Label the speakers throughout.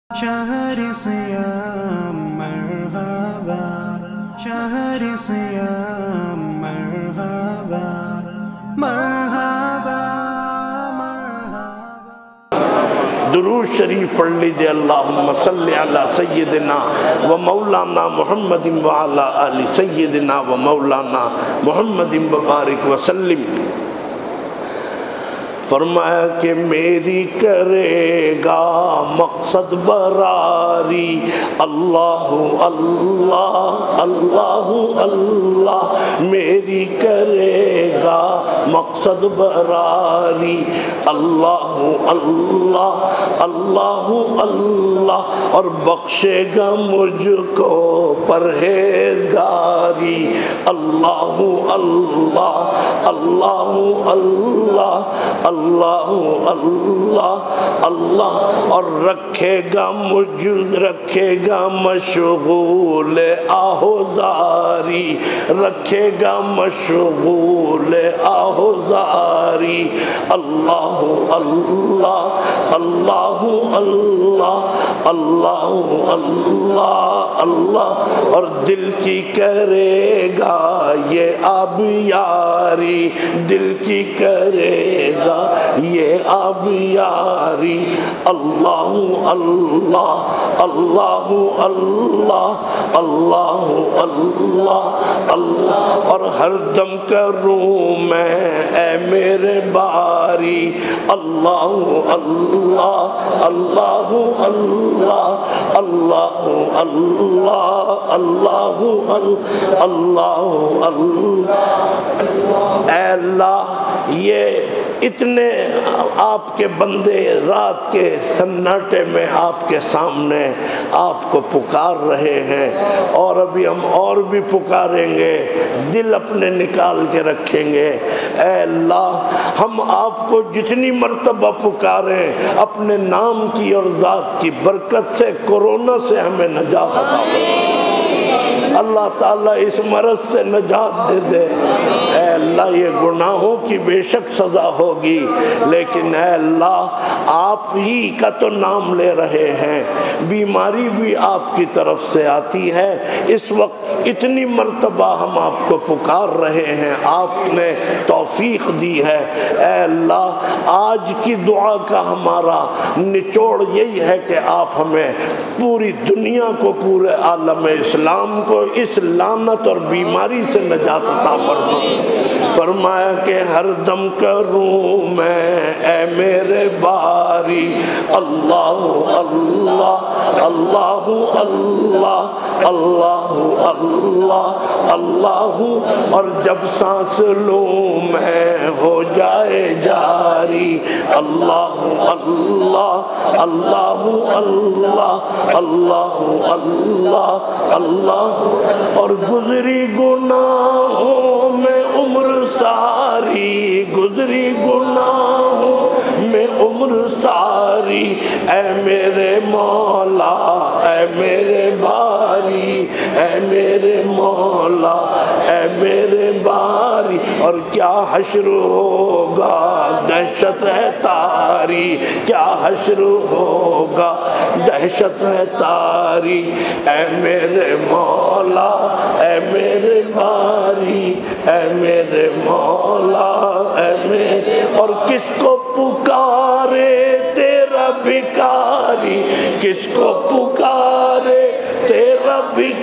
Speaker 1: شهر صيام مرحبا شهر صيام مرحبا مرحبا
Speaker 2: درود شریف پڑھ لیجئے اللہم صلی علی سیدنا و مولانا محمد و علی آل سیدنا و مولانا محمد مبارک وسلم۔ فرمایا کہ میری کرے گا مقصد براری اللہ اللہ اللہ اللہ، میری کرے گا مقصد براری اللہ اللہ اللہ اللہ، اور بخشے گا مجھ کو پرہیزگاری اللہ اللہ اللہ اللہ اللہ اللہ اللہ، اور رکھے گا مشغول آہوزاری، رکھے گا مشغول آہوزاری اللہ اللہ اللہ اللہ اللہ اللہ اللہ، اور دل کی کرے گا یہ آبیاری، دل کی کرے گا یہ آبیاری اللہ اللہ اللہ اللہ اللہ اللہ اللہ، اور ہر دم کروں میں اے میرے باری اللہ اللہ اللہ اللہ اللہ اللہ اللہ اللہ اللہ۔ اے اللہ، یہ اتنے آپ کے بندے رات کے سناٹے میں آپ کے سامنے آپ کو پکار رہے ہیں، اور ابھی ہم اور بھی پکاریں گے، دل اپنے نکال کے رکھیں گے۔ اے اللہ، ہم آپ کو جتنی مرتبہ پکاریں اپنے نام کی اور ذات کی برکت سے کورونا سے ہمیں نجات عطا فرما۔ اللہ تعالیٰ اس مرض سے نجات دے دے۔ اے اللہ، یہ گناہوں کی بے شک سزا ہوگی، لیکن اے اللہ آپ ہی کا تو نام لے رہے ہیں، بیماری بھی آپ کی طرف سے آتی ہے۔ اس وقت اتنی مرتبہ ہم آپ کو پکار رہے ہیں، آپ نے توفیق دی ہے۔ اے اللہ، آج کی دعا کا ہمارا نچوڑ یہی ہے کہ آپ ہمیں پوری دنیا کو، پورے عالم اسلام کو اس لعنت اور بیماری سے نجات عطا فرما۔ فرمایا کہ ہر دم کروں میں اے میرے باری اللہ اللہ اللہ اللہ اللہ اللہ اللہ، اور جب سانس لوں میں ہو جائے جاری اللہ اللہ اللہ اللہ اللہ اللہ اللہ، اور گزری گناہوں میں عمر ساری، گزری گناہوں میں عمر ساری، اے میرے مولا اے میرے باری، اے میرے مولا اے میرے باری، اور کیا حشر ہوگا دہشت ہے تاری، کیا حشر ہوگا دہشت ہے تاری، اے میرے مولا اے میرے باری، اے میرے مولا اے میرے، اور کس کو پکارے تیرا بھکاری، کس کو پکارے تیرا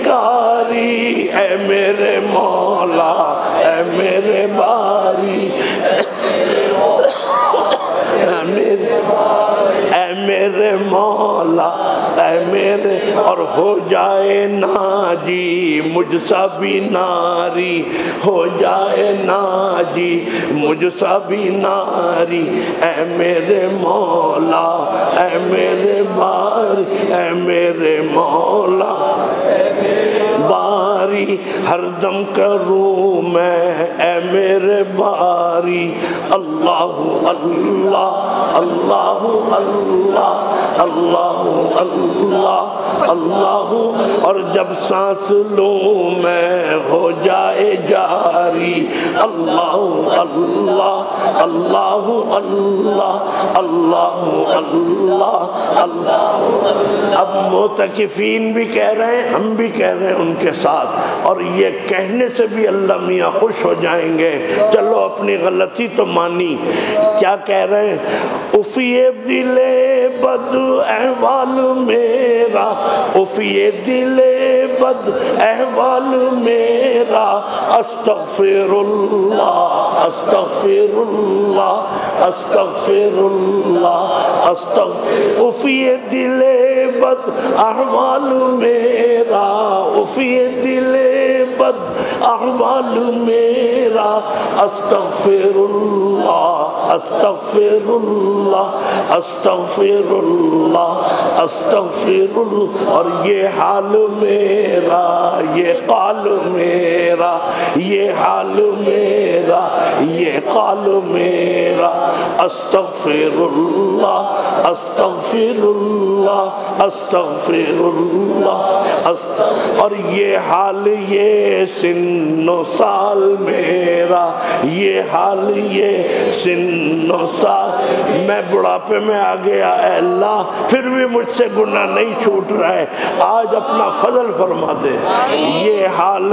Speaker 2: بھکاری، اے میرے مولا اے میرے باری، اے میرے مولا اے میرے، اور ہو جائے ناجی مجھ سا بھی ناری، ہو جائے ناجی مجھ سا بھی ناری، اے میرے مولا اے میرے باری، اے میرے مولا باری جاری ہر دم کروں میں اے میرے باری اللہ اللہ اللہ اللہ اللہ اللہ اللہ اور جب سانس لوں میں ہو جائے جاری اللہ اللہ اللہ اللہ اللہ اللہ اللہ اب معتکفین بھی کہہ رہے ہیں ہم بھی کہہ رہے ہیں ان کے ساتھ اور یہ کہنے سے بھی اللہ میاں خوش ہو جائیں گے چلو اپنی غلطی تو مانی کیا کہہ رہے ہیں افیے دل بد احوال میرا افیے دل بد احوال میرا استغفر اللہ استغفر اللہ استغفر اللہ افیے دل بد احوال میرا افیے دل بد احوال میرا استغفر اللہ استغفر اللہ استغفر اللہ استغفر اللہ اور یہ حال میرا یہ قال میرا یہ حال میرا یہ قال میرا استغفر اللہ استغفر اللہ استغفر اللہ اور یہ حال یہ سن و سال میرا یہ حال یہ سن و سال میں بڑھاپے میں آ گیا اے اللہ پھر بھی مجھ سے گناہ نہیں چھوٹ رہا ہے آج اپنا فضل فرما دے یہ حال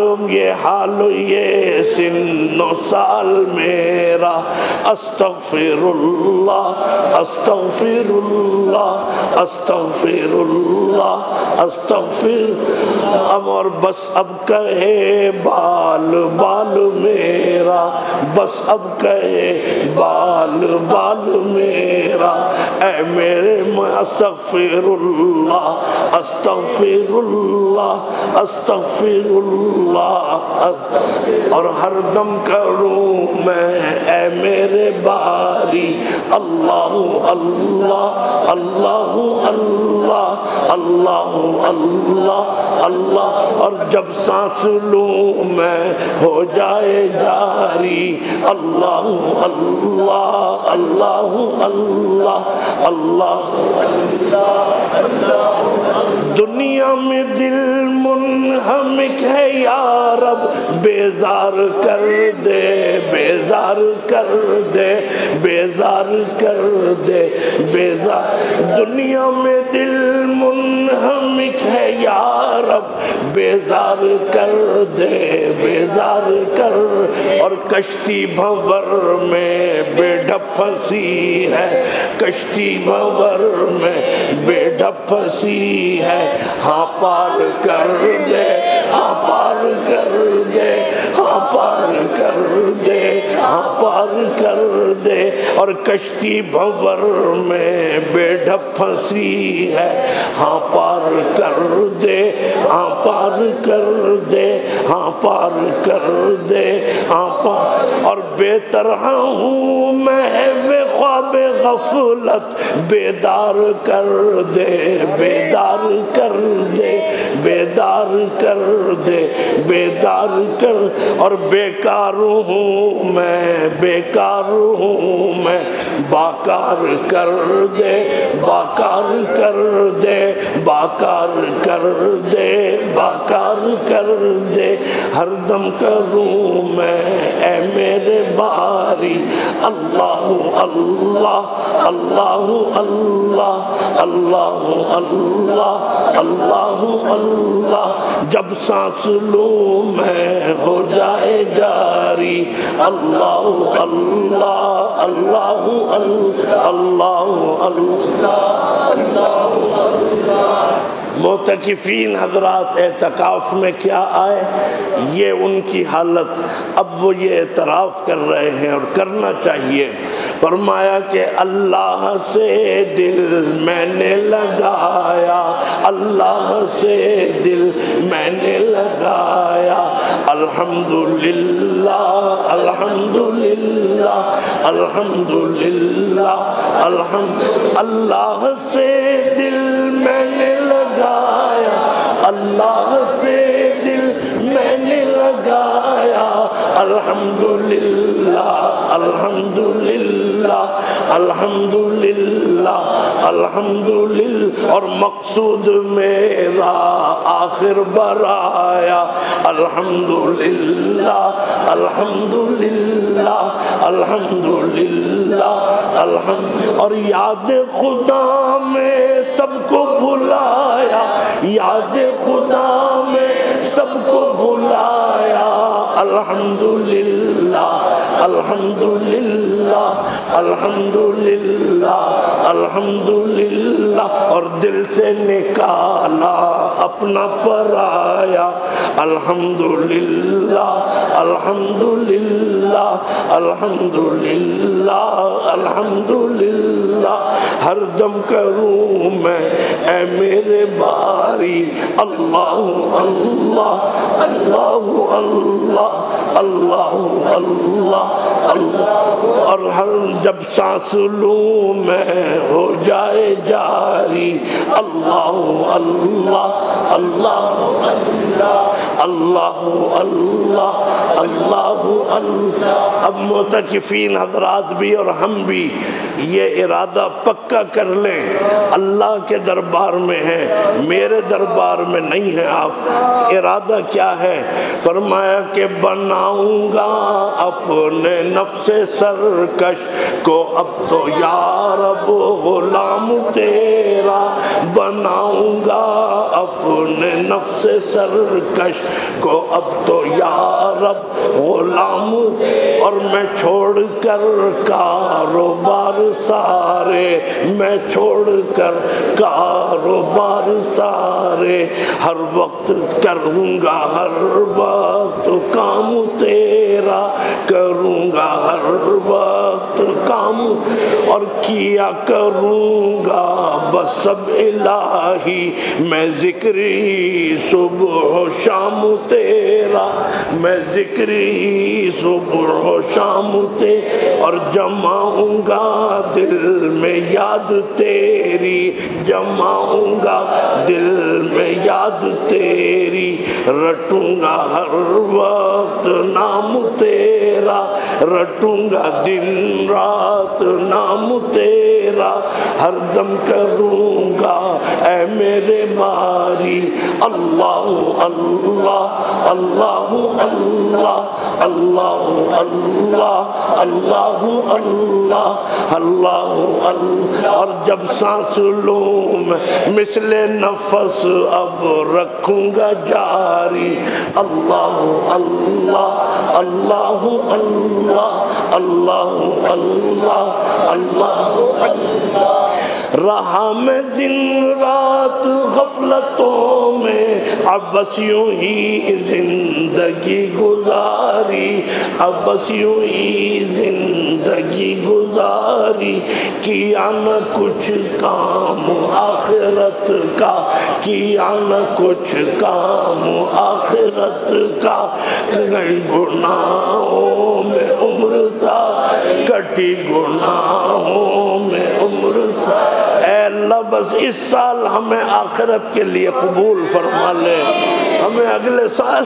Speaker 2: یہ سن و سال میرا استغفر اللہ استغفر اللہ استغفر اللہ استغفر اب اور بس اب کہے بال بال میرا بس اب کہے بال بال میرا اے میرے میں استغفر اللہ استغفر اللہ استغفر اللہ اور ہر دم کروں میں اے میرے باری اللہ اللہ اللہ اللہ اللہ اللہ اللہ اور جب سانس لوں میں ہو جائے جاری اللہ اللہ اللہ اللہ اللہ دنیا میں دل منہمک ہے یا رب بیزار کر دے بیزار کر دے بیزار کر دے بیزار دنیا میں دل منہمک ہے یا رب بیزار کر دے بیزار کر اور کشتی بھنور میں بے ڈھپ پھنسی ہے کشتی بھنور میں بے ڈھپ پھنسی ہے ہاں پار کر دے ہاں پار کر دے ہاں پار کر دے ہاں پار کر دے اور کشتی بھنور میں بے ڈھپ پھنسی ہے ہاں پار کر دے ہاں پار کر دے ہاں پار کر دے ہاں پار اور بے طرح ہوں محو خواب غفلت بیدار کر دے بیدار کر دے بیدار کر دے بیدار کر اور بیکار ہوں میں بیکار ہوں میں باکار کر دے باکار کر دے باکار کر دے باکار کر دے ہر دم کروں میں اے میرے باری اللہ اللہ اللہ اللہ اللہ اللہ اللہ اللہ جب سانس لوں میں ہو جائے جاری اللہ اللہ اللہ اللہ اللہ معتکفین حضرات اعتکاف میں کیا آئے یہ ان کی حالت اب وہ یہ اعتراف کر رہے ہیں اور کرنا چاہیے فرمایا کہ اللہ سے دل میں نے لگایا اللہ سے دل میں نے لگایا الحمدللہ الحمدللہ الحمدللہ اللہ سے دل میں نے لگایا اللہ سے دل میں अल्हम्दुलिल्लाह अल्हम्दुलिल्लाह अल्हम्दुलिल्लाह अल्हम्दुलिल्लाह। और मकसूद मेरा आखिर बराया अल्हम्दुलिल्लाह अल्हम्दुलिल्लाह अल्हम्दुलिल्लाह अल्हम्दुलिल्लाह। और याद खुदा में सबको भुलाया, याद खुदा में सबको भुलाया अल्हम्दुलिल्लाह अल्हम्दुलिल्लाह अल्हम्दुलिल्लाह अल्हम्दुलिल्लाह। और दिल से निकाला अपना पराया अल्हम्दुलिल्लाह अल्हम्दुलिल्लाह अल्हम्दुलिल्लाह अल्हम्दुलिल्लाह। हर दम करूं मैं ऐ मेरे बारी अल्लाह अल्लाह अल्लाह अल्लाह अल्लाह अल्लाह अल्लाह। और हर जब सांस लूं मैं हो जाए जारी अल्लाह अल्लाह अल्लाह अल्लाह अल्लाह अल्लाह अल्लाह। अब मुतकिफीन हजरात भी और हम भी ये इरादा पक्का कर लें, अल्लाह के दरबार में है, मेरे दरबार में नहीं है। आप इरादा क्या है? फरमाया कि बनाऊंगा अपने नफ्से सरकश को अब तो या रब गुलाम तेरा, बनाऊंगा अपने नफ्से सरकश को अब तो या रब गुलाम। और मैं छोड़ कर कारोबार सारे, मैं छोड़ कर कारोबार सारे, हर वक्त करूँगा हर वक्त काम तेरा, करूँगा हर वक्त काम। और किया करूँगा बस सब इलाही मैं जिक्री सुबह शाम तेरा, मैं जिक्री सुबह शाम ते। और जमाऊंगा दिल में याद तेरी, जमाऊंगा दिल में याद तेरी, रटूंगा हर वक्त नाम तेरा, रटूंगा दिन रात नाम तेरा, हर दम करूंगा ऐ मेरे बारी अल्लाह अल्लाह अल्लाह अल्लाह अल्लाह अल्लाह अल्लाह अल्लाह अल्लाह अल्लाह। और जब सांस लूं मैं मिसले नफस अब रखूंगा जारी अल्लाह अल्लाह अल्लाह अल्लाह अल्लाह अल्लाह अल्लाह अल्लाह। रहा मैं दिन रात गफलतों में अब बस यूं ही जिंदगी गुजारी, अब बस यूं ही जिंदगी गुजारी। किया न कुछ काम आखिरत का, किया न कुछ काम आखिरत का, गुनाहों में उम्र सा कटी, गुनाहों में उम्र सा। ऐ अल्लाह बस इस साल हमें आखिरत के लिए कबूल फरमा ले, हमें अगले साल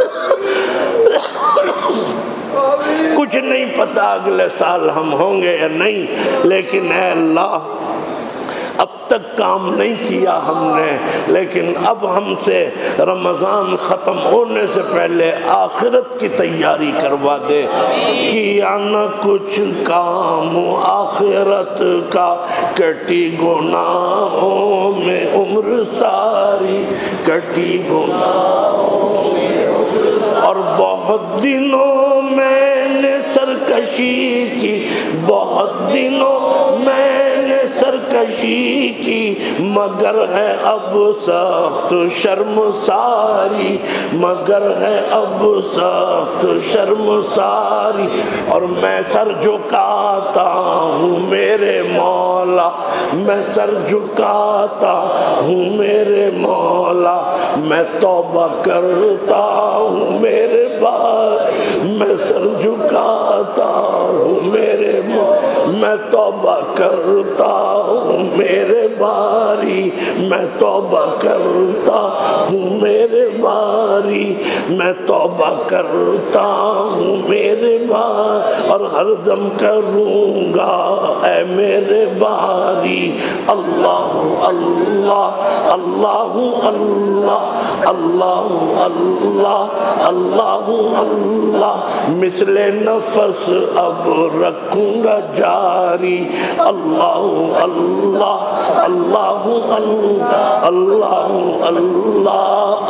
Speaker 2: कुछ नहीं पता अगले साल हम होंगे या नहीं, लेकिन ऐ अल्लाह अब तक काम नहीं किया हमने, लेकिन अब हमसे रमज़ान ख़त्म होने से पहले आखिरत की तैयारी करवा दे। किया न कुछ काम आखिरत का, कटी गुनाहों में उम्र सारी, कटी गुनाहों में उम्र सारी। और बहुत दिनों मैंने सरकशी की, बहुत दिनों मैंने सरकशी की, मगर है अब सख्त शर्मसारी, मगर है अब सख्त शर्मसारी। और मैं सर झुकाता हूँ मेरे मौला, मैं सर झुकाता हूँ मेरे मौला, मैं तौबा करता हूँ मेरे बार, मैं सर झुकाता हूँ मेरे मौला, मैं तौबा करता हूँ ہوں میرے باری میں توبہ کرتا ہوں میرے باری میں توبہ کرتا ہوں میرے باری اور ہر دم کروں گا اے میرے باری اللہ اللہ اللہ اللہ اللہ اللہ اللہ اللہ مثل نفس اب رکھوں گا جاری اللہ اللہ اللہ اللہ اللہ اللہ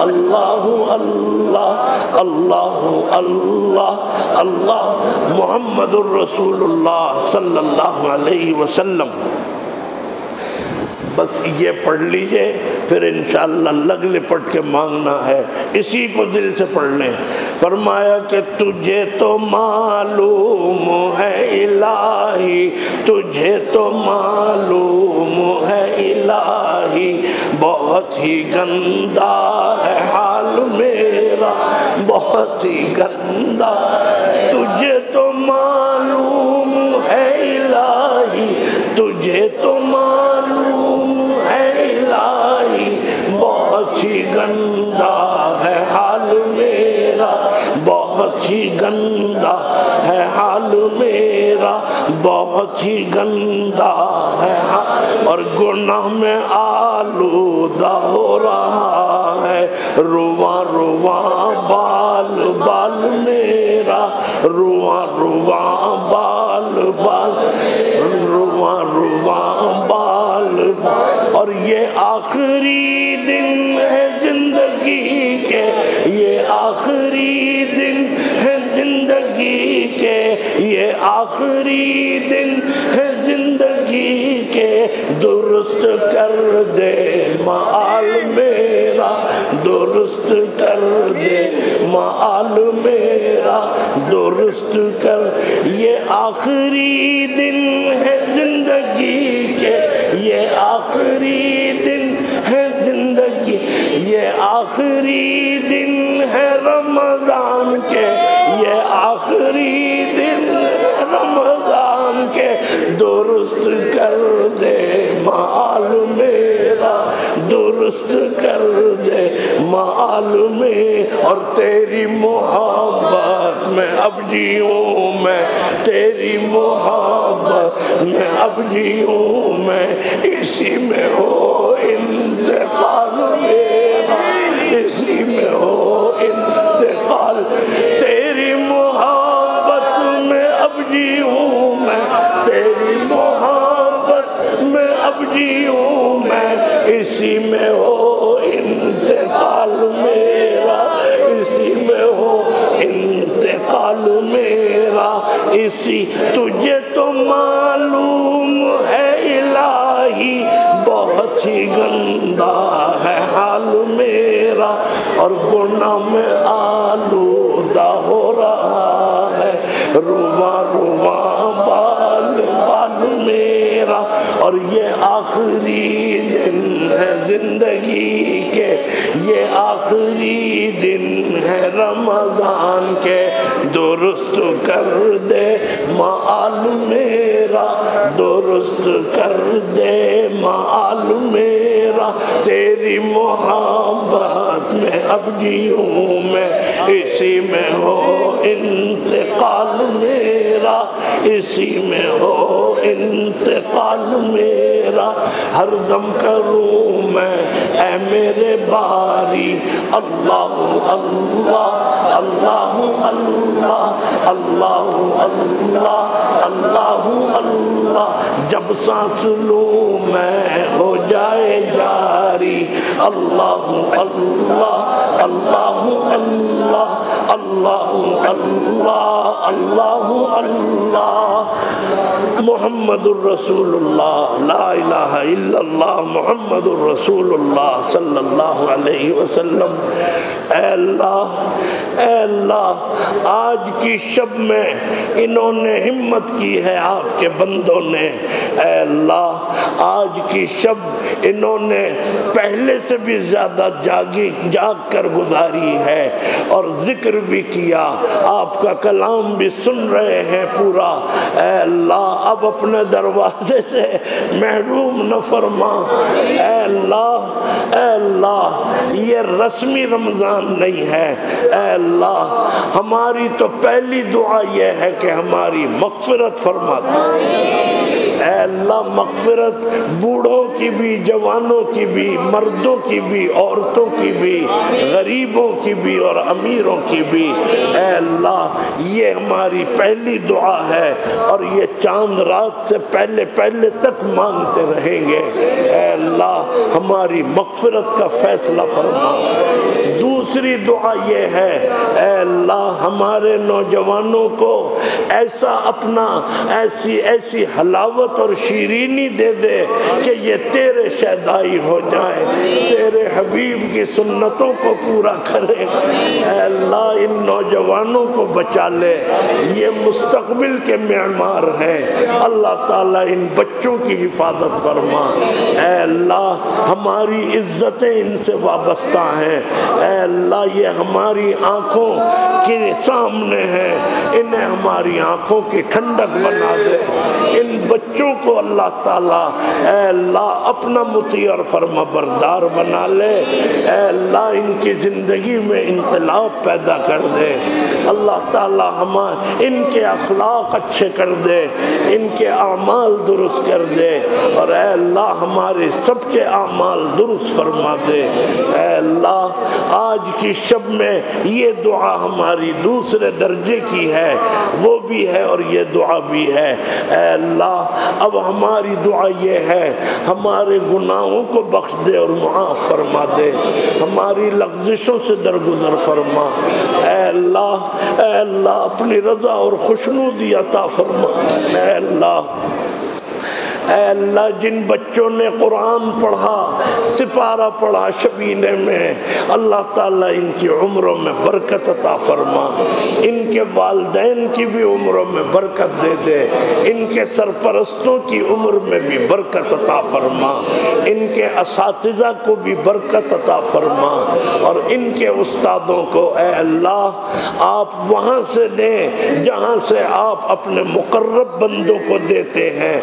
Speaker 2: اللہ اللہ اللہ اللہ محمد الرسول اللہ صلی اللہ علیہ وسلم. بس یہ پڑھ لیجئے پھر انشاءاللہ لگ لپٹ کے مانگنا ہے، اسی کو دل سے پڑھ لیں. فرمایا کہ تجھے تو معلوم ہے الہی تجھے تو معلوم ہے الہی بہت ہی گندا ہے حال میرا بہت ہی گندا تجھے تو معلوم ہے الہی تجھے تو معلوم ہے الہی بہت ہی گندا ہے حال میرا بہت ہی گندا ہے حال میرا بہت ہی گندا ہے اور گناہ میں آلودہ ہو رہا ہے رواں رواں بال بال میرا رواں رواں بال بال رواں رواں بال اور یہ آخری دن ہے زندگی کے یہ آخری دن ہے زندگی کے یہ آخری دن ہے زندگی کے درست کر دے مآل میرا درست کر دے مآل میرا درست کر یہ آخری دن ہے زندگی کے یہ آخری دن ہے زندگی یہ آخری دن ہے رمضان کے یہ آخری دن رمضان کے درست کر دے مآل میرا درست کر دے مآل میں اور تیری محبت میں اب جیوں میں تیری محبت میں اب جیوں میں اسی میں ہو انتقال میرا اسی میں ہو انتقال تیری محبت میں اب جیوں میں تیری محبت میں اب جیوں میں اسی میں ہو انتقال میرا اسی میں ہو انتقال میرا اسی تجھے تو معلوم ہے الہی بہت ہی گندا ہے حال میرا اور گناہ میں آلودہ ہو رہا ہے رواں رواں بال بال میرا اور یہ آخری دن ہے زندگی کے یہ آخری دن ہے رمضان کے درست کر دے مآل میرا درست کر دے مآل میرا تیری محبت میں اب جیوں میں اسی میں ہو انتقال میرا اسی میں ہو انتقال میرا ہر دم کروں میں اے میرے باری اللہ اللہ اللہ اللہ اللہ اللہ اللہ اللہ جب سانس لوں میں ہو جائے جاری اللہ اللہ اللہ اللہ اللہ اللہ اللہ اللہ محمد الرسول اللہ لا الہ الا اللہ محمد الرسول اللہ صلی اللہ علیہ وسلم اے اللہ آج کی شب میں انہوں نے ہمت کی ہے آپ کے بندوں نے، اے اللہ آج کی شب انہوں نے پہلے سے بھی زیادہ جاگ کر گزاری ہے، اور ذکر بھی کیا، آپ کا کلام بھی سن رہے ہیں پورا۔ اے اللہ اب اپنے دروازے سے محروم نہ فرما۔ اے اللہ یہ رسمی رمضان نہیں ہے، اے اللہ ہماری تو پہلی دعا یہ ہے کہ ہماری مغفرت فرما دے۔ اے اللہ مغفرت بوڑھوں کی بھی، جوانوں کی بھی، مردوں کی بھی، عورتوں کی بھی، غریبوں کی بھی اور امیروں کی بھی، اے اللہ یہ ہماری پہلی دعا ہے، اور یہ چاند رات سے پہلے تک مانگتے رہیں گے۔ اے اللہ ہماری مغفرت کا فیصلہ فرما۔ دوسری دعا یہ ہے، اے اللہ ہمارے نوجوانوں کو ایسا اپنا ایسی حلاوت اور شیرینی دے دے کہ یہ تیرے شیدائی ہو جائیں، تیرے حبیب کی سنتوں کو پورا کرے۔ اے اللہ ان نوجوانوں کو بچا لے، یہ مستقبل کے معمار ہیں، اللہ تعالیٰ ان بچوں کی حفاظت فرما۔ اے اللہ ہماری عزتیں ان سے وابستہ ہیں، اے اللہ یہ ہماری آنکھوں کے سامنے ہیں، انہیں ہماری آنکھوں کی ٹھنڈک بنا دے۔ ان بچوں کو اللہ تعالیٰ اے اللہ اپنا مطیع اور فرما بردار بنا لے۔ اے اللہ ان کی زندگی میں انقلاب پیدا کر دے، اللہ تعالیٰ ان کے اخلاق اچھے کر دے، ان کے اعمال درست کر دے، اور اے اللہ ہمارے سب کے اعمال درست فرما دے۔ اے اللہ آج کی شب میں یہ دعا ہماری دوسرے درجے کی ہے، وہ بھی ہے اور یہ دعا بھی ہے۔ اے اللہ اب ہماری دعا یہ ہے، ہمارے گناہوں کو بخش دے اور معاف فرما دے، ہماری لغزشوں سے درگزر فرما۔ اے اللہ اپنی رضا اور خوشنودی عطا فرما۔ اے اللہ جن بچوں نے قرآن پڑھا، سپارہ پڑھا شبینے میں، اللہ تعالیٰ ان کی عمروں میں برکت عطا فرما، ان کے والدین کی بھی عمروں میں برکت دے دے، ان کے سرپرستوں کی عمر میں بھی برکت عطا فرما، ان کے اساتذہ کو بھی برکت عطا فرما، اور ان کے استادوں کو اے اللہ آپ وہاں سے دیں جہاں سے آپ اپنے مقرب بندوں کو دیتے ہیں۔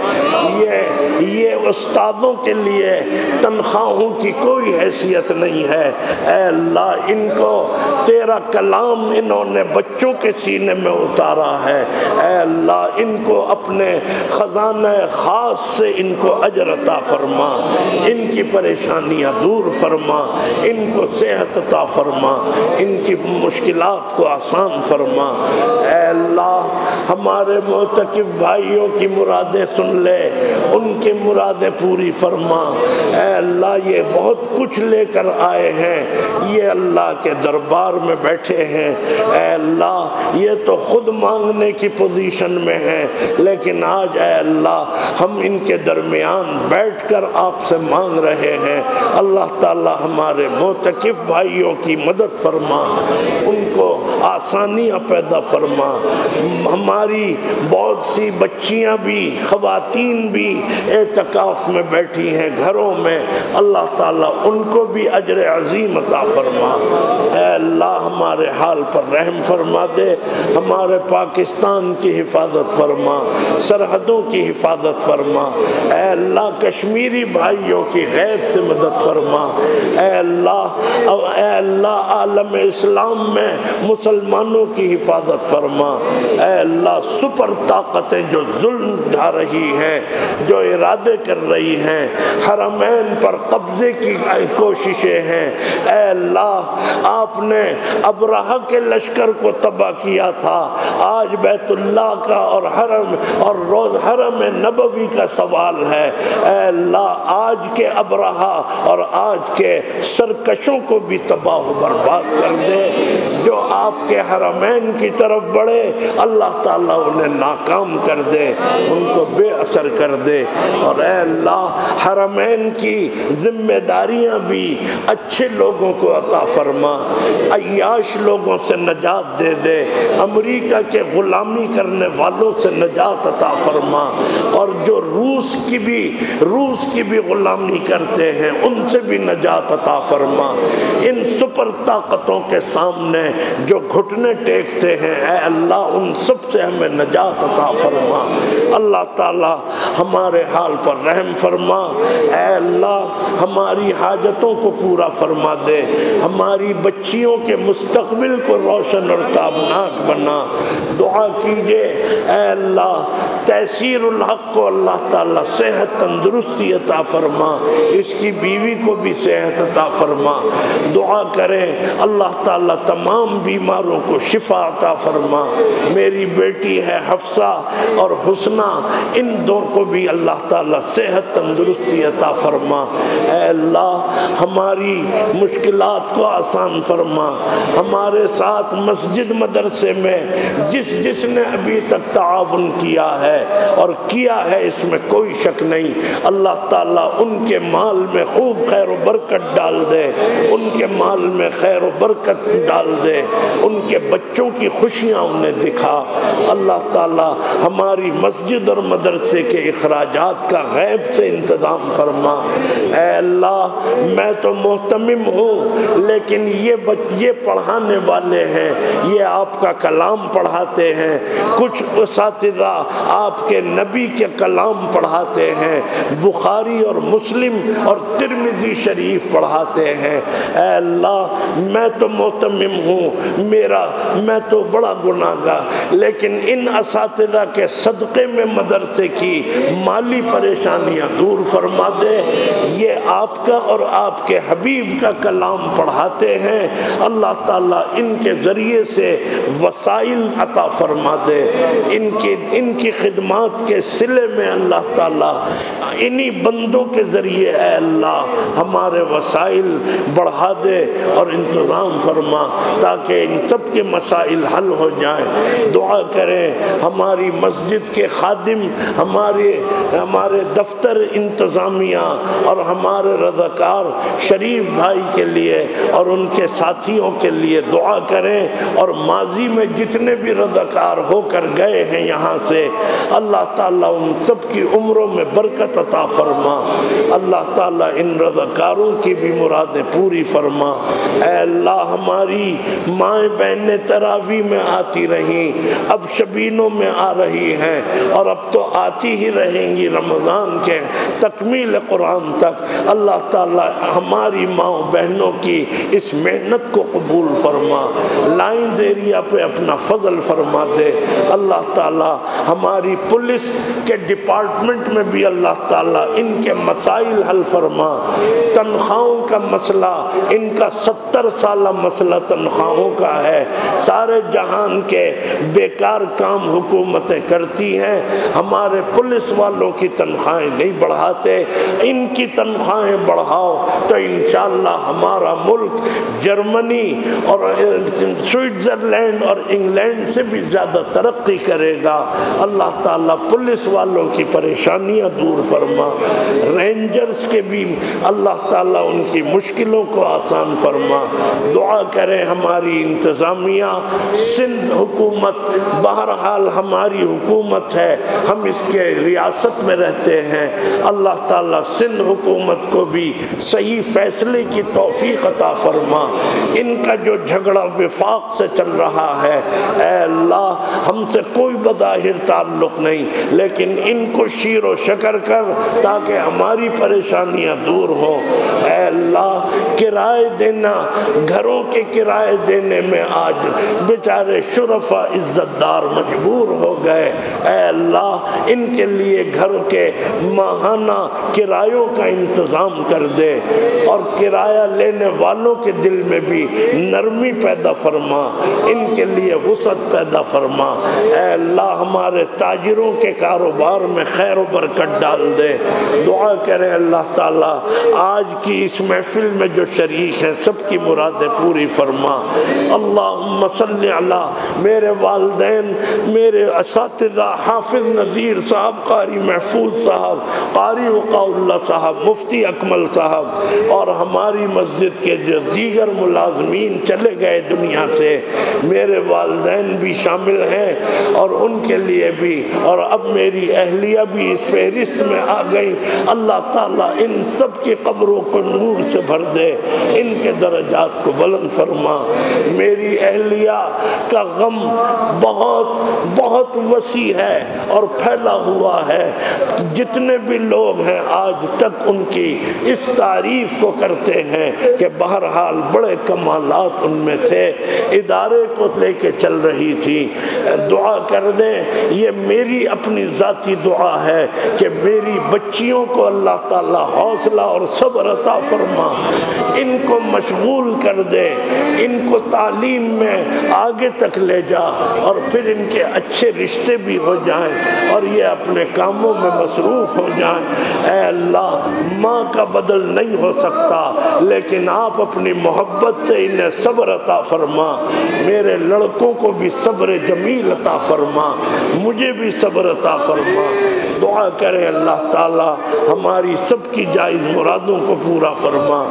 Speaker 2: یہ استادوں کے لیے تنخواہوں کی کوئی حیثیت نہیں ہے، اے اللہ ان کو تیرا کلام انہوں نے بچوں کے سینے میں اتارا ہے، اے اللہ ان کو اپنے خزانہ خاص سے ان کو اجر عطا فرما، ان کی پریشانیاں دور فرما، ان کو صحت عطا فرما، ان کی مشکلات کو آسان فرما۔ اے اللہ ہمارے معتکف بھائیوں کی مرادیں سن لے، ان کی مرادیں پوری فرما۔ اے اللہ یہ بہت کچھ لے کر آئے ہیں، یہ اللہ کے دربار میں بیٹھے ہیں، اے اللہ یہ تو خود مانگنے کی پوزیشن میں ہیں، لیکن آج اے اللہ ہم ان کے درمیان بیٹھ کر آپ سے مانگ رہے ہیں۔ اللہ تعالی ہمارے معتکف بھائیوں کی مدد فرما، ان کو آسانیاں پیدا فرما۔ ہماری بہت سی بچیاں بھی، خواتین بھی اعتکاف میں بیٹھی ہیں گھروں میں، اللہ تعالیٰ ان کو بھی اجر عظیم عطا فرما۔ اے اللہ ہمارے حال پر رحم فرما دے، ہمارے پاکستان کی حفاظت فرما، سرحدوں کی حفاظت فرما۔ اے اللہ کشمیری بھائیوں کی غیب سے مدد فرما۔ اے اللہ عالم اسلام میں مسلمانوں کی حفاظت فرما۔ اے اللہ سپر طاقتیں جو ظلم ڈھا رہی ہیں، جو ارادے کر رہی ہیں، حرمین پر قبضے کی کوششیں ہیں، اے اللہ آپ نے ابرہہ کے لشکر کو تباہ کیا تھا، آج بیت اللہ کا اور حرم نبوی کا سوال ہے۔ اے اللہ آج کے ابرہہ اور آج کے سرکشوں کو بھی تباہ و برباد کر دے۔ جو آپ کے حرمین کی طرف بڑھے اللہ تعالیٰ انہیں ناکام کر دے، ان کو بے اثر کر دے۔ اور اے اللہ حرمین کی ذمہ داریاں بھی اچھے لوگوں کو عطا فرما، عیاش لوگوں سے نجات دے دے، امریکہ کے غلامی کرنے والوں سے نجات عطا فرما، اور جو روس کی بھی غلامی کرتے ہیں ان سے بھی نجات عطا فرما۔ ان سپر طاقتوں کے سامنے جو گھٹنے ٹیکتے ہیں اے اللہ ان سب سے ہمیں نجات عطا فرما۔ اللہ تعالی ہمارے حال پر رحم فرما، اے اللہ ہماری حاجتوں کو پورا فرما دے، ہماری بچیوں کے مستقبل کو روشن اور تابناک بنا۔ دعا کیجئے اے اللہ تیسیر الحق کو اللہ تعالیٰ صحت تندرستی عطا فرما، اس کی بیوی کو بھی صحت عطا فرما۔ دعا کریں اللہ تعالیٰ تمام بیماروں کو شفا عطا فرما۔ میری بیٹی ہے حفصہ اور حسنہ، ان دو کو بھی اللہ تعالیٰ صحت تندرستی عطا فرما۔ اے اللہ ہماری مشکلات کو آسان فرما۔ ہمارے ساتھ مسجد مدرسے میں جس نے ابھی تک تعاون کیا ہے اور کیا ہے اس میں کوئی شک نہیں، اللہ تعالیٰ ان کے مال میں خوب خیر و برکت ڈال دے، ان کے مال میں خیر و برکت ڈال دے، ان کے بچوں کی خوشیاں انہیں دکھا۔ اللہ تعالیٰ ہماری مسجد اور مدرسے کے اخراجات کا غیب سے انتظام فرما۔ اے اللہ میں تو محتمم ہوں لیکن یہ پڑھانے والے ہیں، یہ آپ کا کلام پڑھاتے ہیں، کچھ اساتذہ آپ کے نبی کے کلام پڑھاتے ہیں، بخاری اور مسلم اور ترمذی شریف پڑھاتے ہیں۔ اے اللہ میں تو محتمم ہوں، میں تو بڑا گناہگار، لیکن ان اساتذہ کے صدقے میں مدرسے کی مالی پریشانیاں دور فرما دے۔ یہ آپ کا اور آپ کے حبیب کا کلام پڑھاتے ہیں، اللہ تعالیٰ ان کے ذریعے سے وسائل عطا فرما دے، ان کی خدمات کے صلے میں اللہ تعالیٰ انہی بندوں کے ذریعے اے اللہ ہمارے وسائل بڑھا دے اور انتظام فرما تاکہ ان سب کے مسائل حل ہو جائیں۔ دعا کریں ہماری مسجد کے خادم، ہمارے دفتر انتظامیہ اور ہمارے رضاکار شریف بھائی کے لیے اور ان کے ساتھیوں کے لیے دعا کریں، اور ماضی میں جتنے بھی رضاکار ہو کر گئے ہیں یہاں سے اللہ تعالیٰ ان سب کی عمروں میں برکت عطا فرما۔ اللہ تعالیٰ ان رضاکاروں کی بھی مرادیں پوری فرما۔ اے اللہ ہماری مائیں بہنیں تراویح میں آتی رہیں، اب شبینوں میں آ رہی ہیں اور اب تو آتی ہی رہیں گی رمضان کے تکمیل قرآن تک۔ اللہ تعالیٰ ہماری ماں بہنوں کی اس محنت کو قبول فرما، لائنز ایریا پہ اپنا فضل فرما دے۔ اللہ تعالیٰ ہماری پولیس کے ڈپارٹمنٹ میں بھی اللہ تعالیٰ ان کے مسائل حل فرما۔ تنخواہوں کا مسئلہ ان کا 70 سالہ مسئلہ تنخواہوں کا ہے، سارے جہان کے بیکار کام حکومتیں کرتی ہیں، ہمارے پولیس والوں کی تنخواہیں نہیں بڑھاتے، ان کی تنخواہیں بڑھاؤ تو انشاءاللہ ہمارا ملک جرمنی اور سوئٹزرلینڈ اور انگلینڈ سے بھی زیادہ ترقی کرے گا۔ اللہ تعالیٰ پولیس والوں کی پریشانیاں دور فرما، رینجرز کے بھی اللہ تعالیٰ ان کی مشکلوں کو آسان فرما۔ دعا کریں ہماری انتظامیہ، سندھ حکومت بہرحال ہماری حکومت ہے، ہم اس کے ریاست میں رہتے ہیں، اللہ تعالیٰ سندھ حکومت کو بھی صحیح فیصلے کی توفیق عطا فرما۔ ان کا جو جھگڑا وفاق سے چل رہا ہے اے اللہ ہم سے کوئی بظاہر تعلق نہیں، لیکن ان کو شیر و شکر کر تاکہ ہماری پریشانیاں دور ہوں۔ اے اللہ کرائے دینا، گھروں کے کرائے دینے میں آج بیچارے شرفا عزت دار مجبور ہو گئے، اے اللہ ان کے لیے گھر کے ماہانہ کرایوں کا انتظام کر دے، اور کرایہ لینے والوں کے دل میں بھی نرمی پیدا فرما، ان کے لیے وسعت پیدا فرما۔ اے اللہ ہمارے تاجروں کے کاروبار میں خیر و برکت ڈال دے۔ دعا کریں اللہ تعالیٰ آج کی اس محفل میں جو شریک ہیں سب کی مرادیں پوری فرما۔ اللہم صلی علی میرے والدین، میرے اساتذہ حافظ نذیر صاحب، قاری محفوظ صاحب، قاری وقاء اللہ صاحب، مفتی اکمل صاحب، اور ہماری مسجد کے جو دیگر ملازمین چلے گئے دنیا سے، میرے والدین بھی شامل ہیں اور ان کے لیے بھی، اور اب میری اہلیہ بھی اس فہرست میں آ گئی۔ اللہ تعالیٰ ان سب کی قبروں کو نور سے بھر دے، ان کے درجات کو بلند فرما۔ میری اہلیہ کا غم بہت بہت وسیع ہے اور پھیلا ہوا ہے، جتنے بھی لوگ ہیں آج تک ان کی اس تعریف کو کرتے ہیں کہ بہرحال بڑے کمالات ان میں تھے، ادارے کو لے کے چل رہی تھی۔ دعا کر دیں، یہ میری اپنی ذاتی دعا ہے کہ میری بچیوں کو اللہ تعالی حوصلہ اور صبر عطا فرما، ان کو مشغول کر دے، ان کو تعلیم میں آگے تک لے جا، اور پھر ان کے اچھے رشتے بھی ہو جائیں اور یہ اپنے کاموں میں مصروف ہو جائیں۔ اے اللہ، ماں کا بدل نہیں ہو سکتا، لیکن آپ اپنی محبت سے انہیں صبر عطا فرما۔ میرے لڑکوں کو بھی صبر جمیل عطا فرما، مجھے بھی صبر عطا فرما۔ دعا کریں اللہ تعالی ہماری سب کی جائز مرادوں کو پورا فرما۔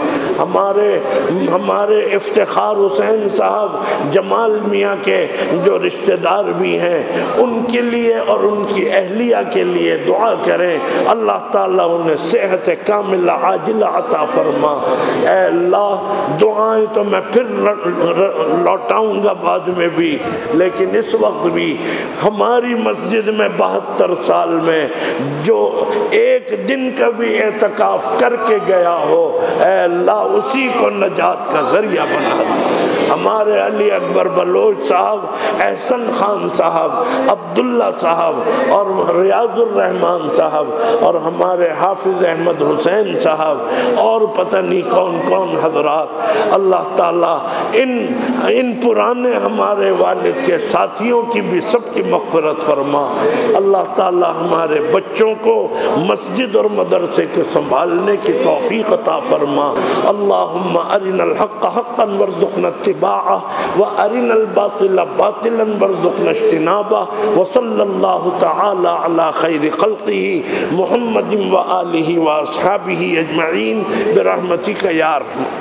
Speaker 2: ہمارے افتخار حسین صاحب جمال میاں کے جو رشتہ دار بھی ہیں، ان کے لیے اور ان کی اہلیہ کے لیے دعا کریں، اللہ تعالیٰ انہیں صحت کاملہ عاجلہ عطا فرما۔ اے اللہ، دعائیں تو میں پھر لوٹاؤں گا بعد میں بھی، لیکن اس وقت بھی ہماری مسجد میں 72 سال میں جو ایک دن کا بھی اعتکاف کر کے گیا ہو، اے اللہ اسی کو نجات کا ذریعہ بنا دے۔ ہمارے علی اکبر بلوچ صاحب، احسن خان صاحب، عبداللہ صاحب اور ریاض الرحمان صاحب اور ہمارے حافظ احمد حسین صاحب اور پتہ نہیں کون کون حضرات، اللہ تعالیٰ ان پرانے ہمارے والد کے ساتھیوں کی بھی سب کی مغفرت فرما۔ اللہ تعالیٰ ہمارے بچوں کو مسجد اور مدرسے کو سنبھالنے کی توفیق عطا فرما۔ اللہم ارنا الحق حقا وارزقنا اتباعہ وارنا الباطل باطلا وارزقنا اجتنابہ، وصلی اللہ تعالی علی خیر خلقہ محمد وآلہ واصحابہ اجمعین برحمتک یا ارحم۔